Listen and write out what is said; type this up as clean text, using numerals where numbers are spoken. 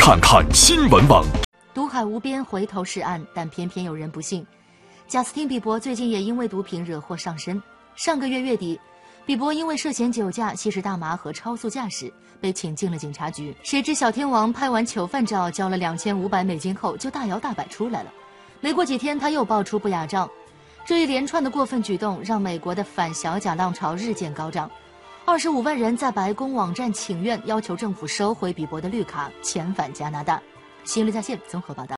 看看新闻网。 毒海无边，回头是岸，但偏偏有人不信。贾斯汀·比伯最近也因为毒品惹祸上身。上个月月底，比伯因为涉嫌酒驾、吸食大麻和超速驾驶，被请进了警察局。谁知小天王拍完囚犯照，交了$2500后，就大摇大摆出来了。没过几天，他又爆出不雅照。这一连串的过分举动，让美国的反小贾浪潮日渐高涨。25万人在白宫网站请愿，要求政府收回比伯的绿卡，遣返加拿大。新闻在线综合报道。